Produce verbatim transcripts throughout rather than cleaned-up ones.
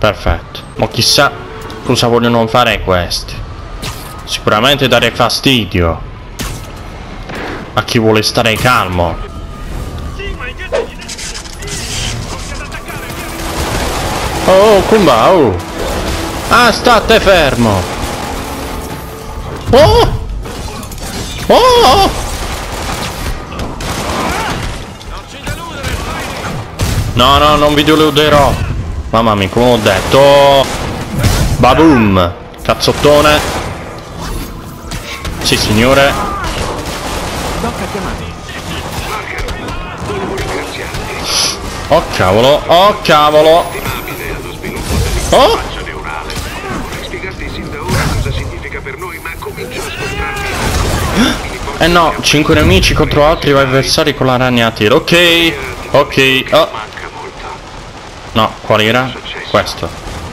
Perfetto. Ma chissà cosa vogliono fare questi. Sicuramente dare fastidio a chi vuole stare calmo. Oh, Kumba, oh. Ah, state fermo. Oh! Oh! No, no, non vi deluderò. Mamma mia, come ho detto. Baboom. Cazzottone. Sì, signore. Oh, cavolo. Oh, cavolo. Oh! Eh no, cinque nemici contro altri avversari con la ragnatela. Ok, ok. Oh. No, qual era? Questo.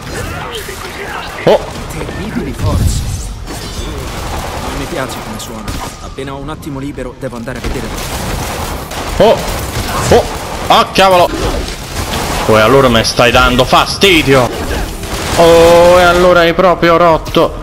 Oh. Terribili forze. Non mi piace come suona. Appena ho un attimo libero devo andare a vedere. Oh. Oh. Oh, cavolo. Oh, e allora mi stai dando fastidio. Oh, e allora hai proprio rotto.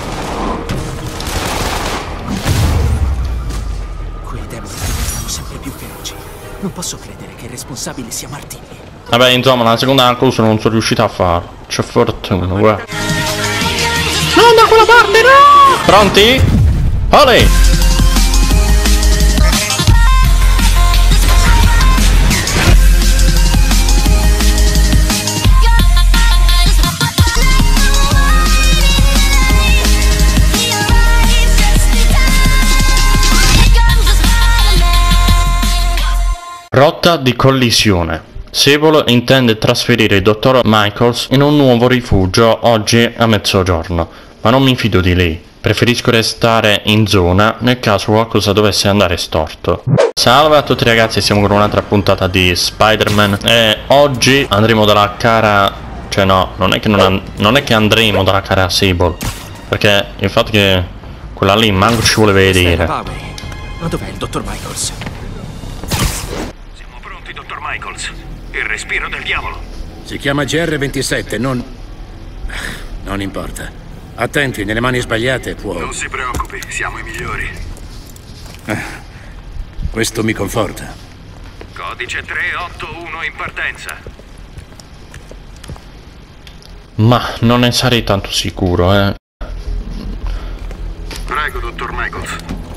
Non posso credere che il responsabile sia Martini. Vabbè, insomma, la seconda cosa non sono riuscito a farlo. C'è fortuna, guarda. Non da quella parte, no! Pronti? Olè! Rotta di collisione. Sable intende trasferire il dottor Michaels in un nuovo rifugio oggi a mezzogiorno, ma non mi fido di lei. Preferisco restare in zona nel caso qualcosa dovesse andare storto. Salve a tutti ragazzi, siamo con un'altra puntata di Spider-Man e oggi andremo dalla cara... cioè no, non è che, non an... non è che andremo dalla cara Sable, perché il fatto che quella lì manco ci vuole vedere. Ma dov'è il dottor Michaels? Michaels, il respiro del diavolo. Si chiama G R ventisette, non... non importa. Attenti, nelle mani sbagliate può... Non si preoccupi, siamo i migliori. Ah, questo mi conforta. Codice tre otto uno in partenza. Ma non ne sarei tanto sicuro, eh. Prego, dottor Michaels.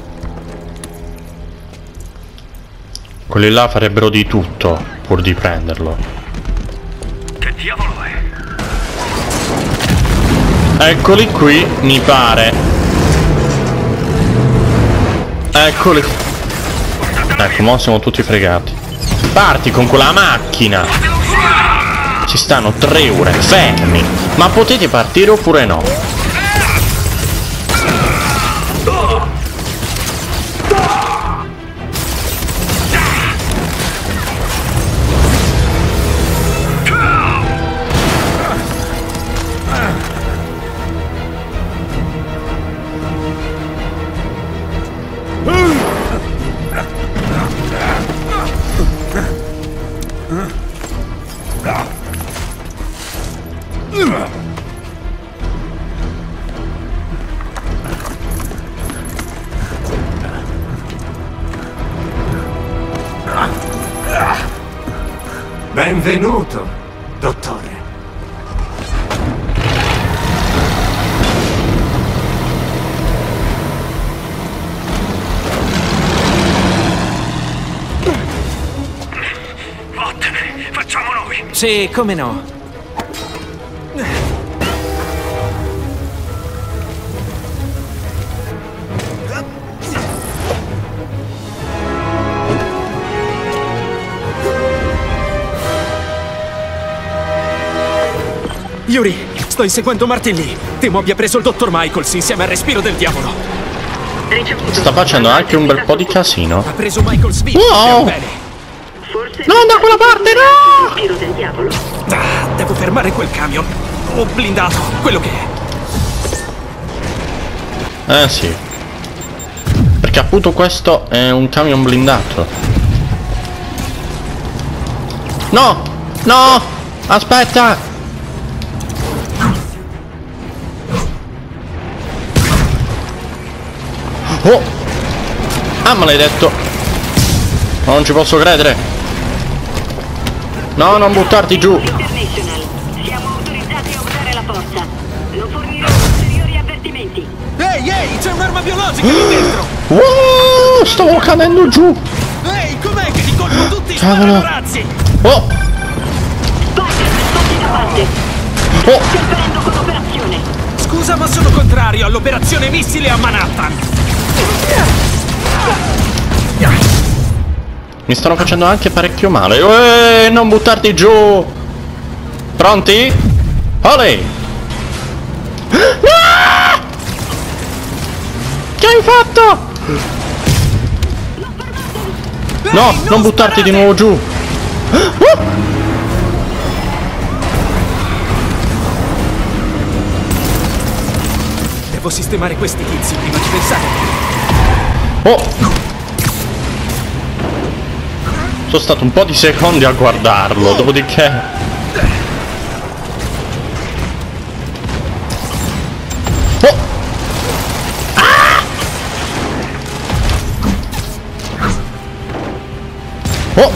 Quelli là farebbero di tutto pur di prenderlo. Che diavolo è? Eccoli qui, mi pare. Eccoli. Ecco, mo siamo tutti fregati. Parti con quella macchina. Ci stanno tre ore fermi. Ma potete partire oppure no? Benvenuto, dottore. Vattene, facciamo noi. Sì, come no. Yuri, sto inseguendo Martin. Temo abbia preso il dottor Michaels insieme al respiro del diavolo. Sta facendo anche un bel po' di casino. Ha preso Michaels vivo. Wow. Bene. Non da quella parte, no! Respiro del diavolo. Ah, devo fermare quel camion. Ho blindato, quello che è. Eh sì. Perché appunto questo è un camion blindato. No! No! Aspetta! Oh! Ah, maledetto! Non ci posso credere! No, non buttarti giù! Siamo autorizzati a usare la forza. Non forniremo ulteriori avvertimenti. Ehi, ehi, c'è un'arma biologica lì dentro! Wow, stavo cadendo giù! Ehi, com'è che di colpo tutti Cavolo. sparano razzi? Oh! Spider, spatti da parte. Oh! Interferendo con l'operazione. Scusa, ma sono contrario all'operazione missile a Manhattan. Mi stanno facendo anche parecchio male. Eeeh, non buttarti giù! Pronti? Olè! Ah! Che hai fatto? No, Ehi, non buttarti di nuovo giù! Ah! Devo sistemare questi tizi prima di pensare. Oh! Sono stato un po' di secondi a guardarlo, dopodiché... Oh! Ah! Oh!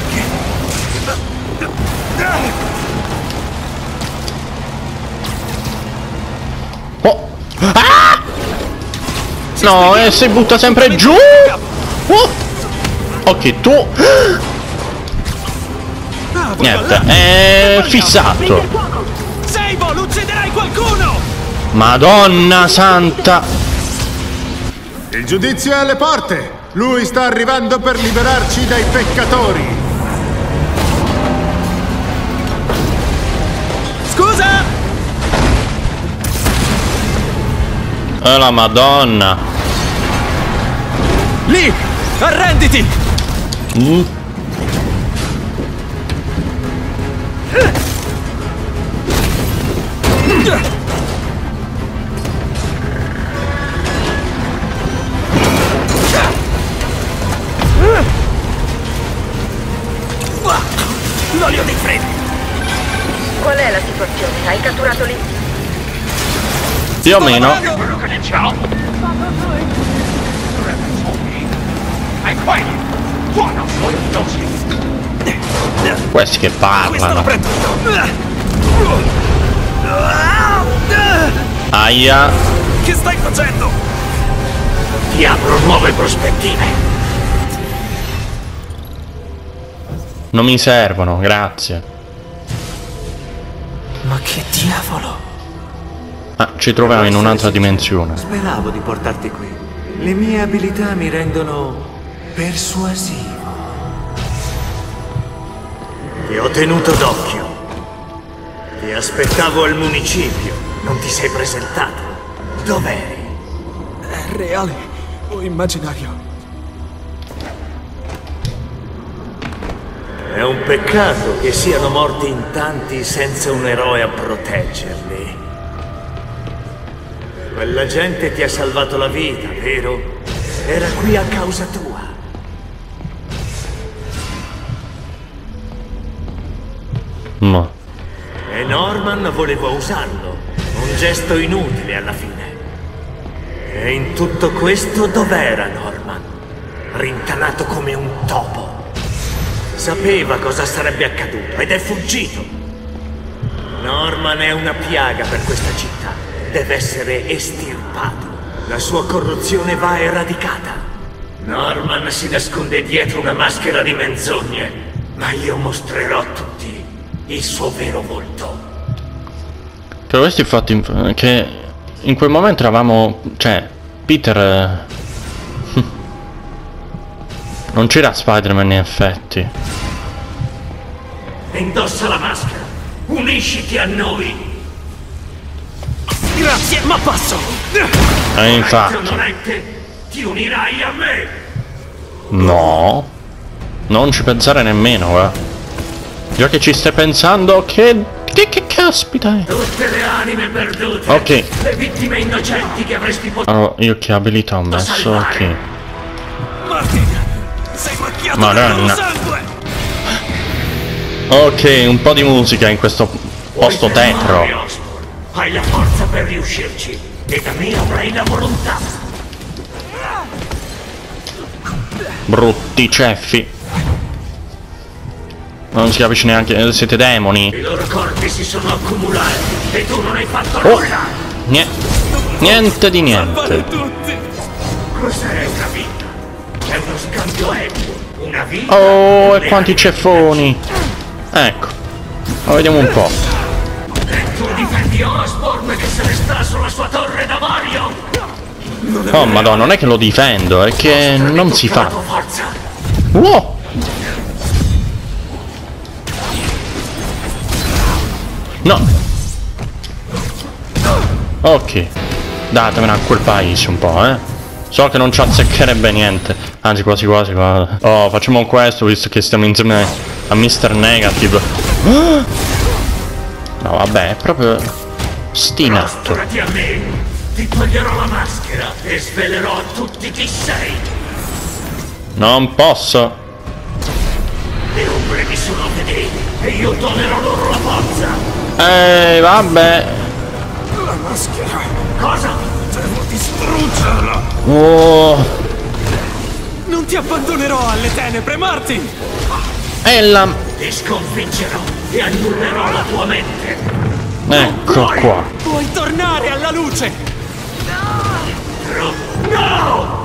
Oh! Ah! No, e si butta sempre giù! Oh! Ok, tu... Niente, è fissato. Sable, ucciderai qualcuno! Madonna santa! Il giudizio è alle porte! Lui sta arrivando per liberarci dai peccatori! Scusa! E la Madonna! Lì! Arrenditi! Mm. L'olio dei freni! Qual è la situazione? Hai catturato lì? Più o meno. Questi che parlano. Aia. Che stai facendo? Ti apro nuove prospettive. Non mi servono, grazie. Ma che diavolo? Ah, ci troviamo in un'altra dimensione. Speravo di portarti qui. Le mie abilità mi rendono persuasivo. Ti ho tenuto d'occhio. Ti aspettavo al municipio. Non ti sei presentato. Dov'eri? È reale o immaginario? È un peccato che siano morti in tanti senza un eroe a proteggerli. Quella gente ti ha salvato la vita, vero? Era qui a causa tua. Ma. E Norman voleva usarlo. Un gesto inutile alla fine. E in tutto questo dov'era Norman? Rintanato come un topo. Sapeva cosa sarebbe accaduto ed è fuggito. Norman è una piaga per questa città. Deve essere estirpato. La sua corruzione va eradicata. Norman si nasconde dietro una maschera di menzogne, ma io mostrerò a tutti il suo vero volto. Che questi fatti in... che in quel momento eravamo... cioè, Peter... eh, non c'era Spider-Man in effetti. Indossa la maschera. Unisciti a noi. Grazie, ma passo! E infatti... Onorette, ti unirai a me. No. Non ci pensare nemmeno, eh. Già che ci stai pensando, che... Che, che caspita è? Tutte le anime perdute. Ok. Le vittime innocenti che avresti potuto Allora, io che abilità ho messo? Ok. Martin, sei macchiato Madonna. dal sangue! Ok, un po' di musica in questo posto tetro. Hai la forza per riuscirci. E da me avrai la volontà. Brutti ceffi. Non si capisce neanche. Siete demoni? I loro corpi si sono accumulati e tu non hai fatto Oh. nulla! Nie niente di niente. Cos'è una vita? È uno scambio equo. Una vita. Oh, e quanti ceffoni. Ecco. Lo vediamo un po'. Tu difendi Osborn che se ne sta sulla sua torre d'avorio! Oh madonna, non è che lo difendo, è che non si fa. Forza! Wow. No. Ok. Datemela a quel paese un po', eh. So che non ci azzeccherebbe niente. Anzi, quasi quasi, guarda. Oh, facciamo questo visto che stiamo insieme a mister Negative. No, vabbè, è proprio stinato. Prostrati a me! Ti toglierò la maschera e svelerò a tutti chi sei! Non posso. Le ombre mi sono fedeli e io donerò loro la forza! Eh, vabbè. La maschera. Cosa? Devo distruggerla. Oh. Non ti abbandonerò alle tenebre, Martin. E la... Ti sconfiggerò e annullerò la tua mente! Ecco qua. Puoi tornare alla luce. No!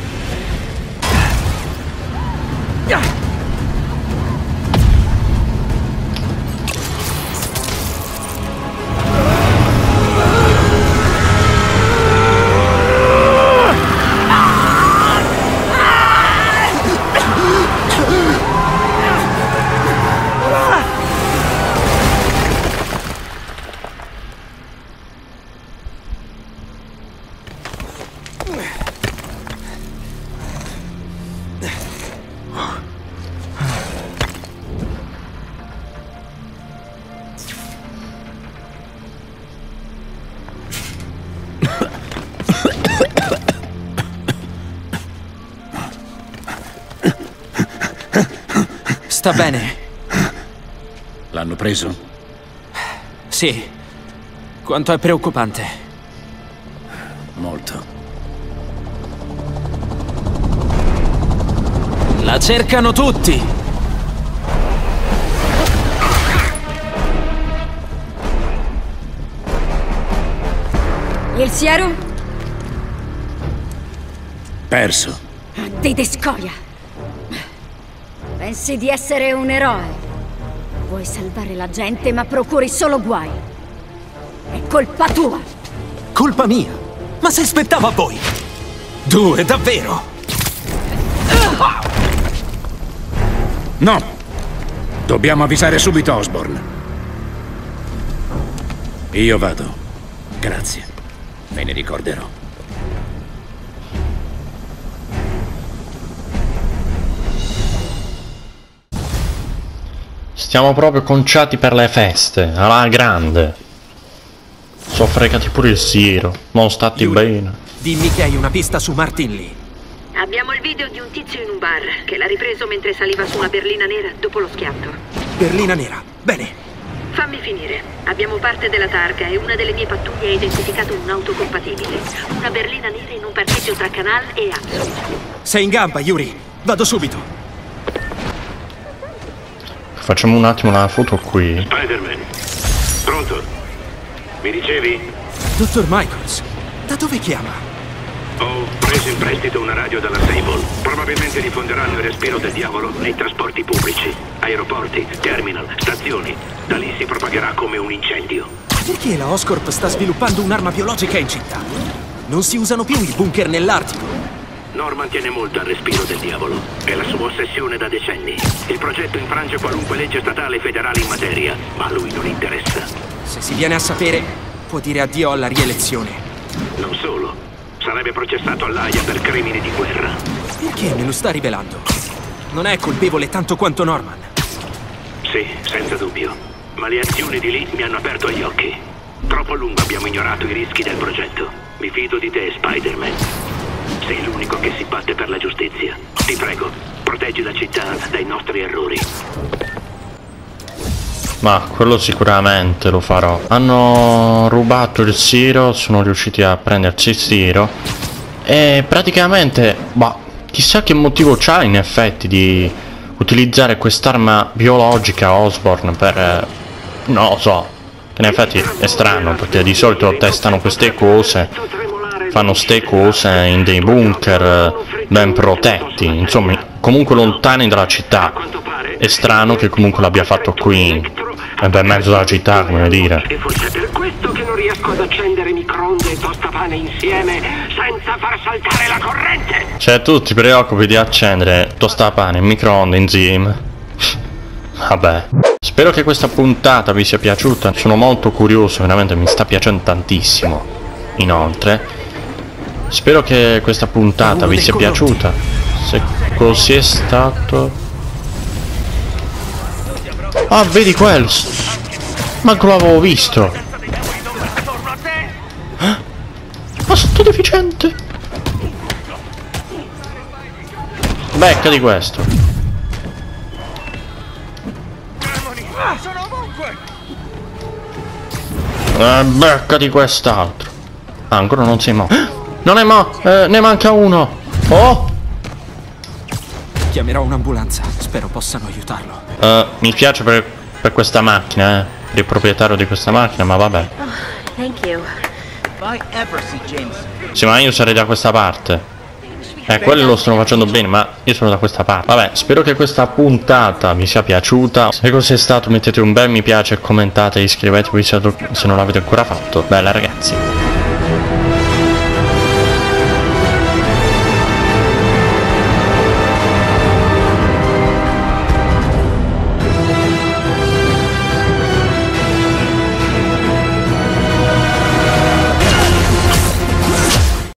Sta bene? L'hanno preso? Sì. Quanto è preoccupante. Molto. La cercano tutti. Il siero? Perso. Dite scoria. Pensi di essere un eroe? Vuoi salvare la gente, ma procuri solo guai. È colpa tua. Colpa mia? Ma se spettava a voi? Due, davvero? No! Dobbiamo avvisare subito Osborn. Io vado. Grazie. Me ne ricorderò. Stiamo proprio conciati per le feste, alla grande. So fregati pure il siero, non stati Yuri, bene. Dimmi che hai una pista su Martin Lee. Abbiamo il video di un tizio in un bar che l'ha ripreso mentre saliva su una berlina nera dopo lo schianto. Berlina nera. Bene. Fammi finire. Abbiamo parte della targa e una delle mie pattuglie ha identificato un'auto compatibile. Una berlina nera in un parcheggio tra Canal e Hudson. Sei in gamba, Yuri. Vado subito. Facciamo un attimo la foto qui. Spider-Man. Pronto? Mi dicevi? Dottor Michaels, da dove chiama? Ho preso in prestito una radio dalla Sable. Probabilmente diffonderanno il respiro del diavolo nei trasporti pubblici, aeroporti, terminal, stazioni. Da lì si propagherà come un incendio. Perché la Oscorp sta sviluppando un'arma biologica in città? Non si usano più i bunker nell'Artico. Norman tiene molto al respiro del diavolo. È la sua ossessione da decenni. Il progetto infrange qualunque legge statale e federale in materia, ma a lui non interessa. Se si viene a sapere, può dire addio alla rielezione. Non solo. Sarebbe processato all'Aia per crimini di guerra. Perché me lo sta rivelando? Non è colpevole tanto quanto Norman. Sì, senza dubbio. Ma le azioni di Lee mi hanno aperto gli occhi. Troppo a lungo abbiamo ignorato i rischi del progetto. Mi fido di te, Spider-Man. Sei l'unico che si batte per la giustizia. Ti prego, proteggi la città dai nostri errori. Ma quello sicuramente lo farò. Hanno rubato il siero, sono riusciti a prenderci il siero. E praticamente, bah, chissà che motivo c'ha in effetti di utilizzare quest'arma biologica Osborn per... Eh, non lo so. Che in effetti è strano, perché di solito testano queste cose, fanno ste cose in dei bunker eh, ben protetti, insomma, comunque lontani dalla città. È strano che comunque l'abbia fatto qui, è per mezzo della città, come dire. E forse è per questo che non riesco ad accendere microonde e tostapane insieme senza far saltare la corrente. Cioè, tu ti preoccupi di accendere tostapane e microonde insieme? Vabbè. Spero che questa puntata vi sia piaciuta, sono molto curioso, veramente mi sta piacendo tantissimo. Inoltre, spero che questa puntata vi sia piaciuta. Se così è stato... Ah, vedi quello? Manco l'avevo visto. Ah, ma sotto deficiente. Becca di questo. Eh, becca di quest'altro. Ah, ancora non sei mo'. Non è mo', eh, ne manca uno. Oh! Chiamerò un'ambulanza, spero possano aiutarlo. Uh, mi spiace per, per questa macchina, eh. Il proprietario di questa macchina, ma vabbè. Oh, thank you. Sì, ma io sarei da questa parte. Eh, quello lo stanno facendo bene, ma io sono da questa parte. Vabbè, spero che questa puntata vi sia piaciuta. Se così è stato, mettete un bel mi piace, commentate, iscrivetevi se, se non l'avete ancora fatto. Bella, ragazzi.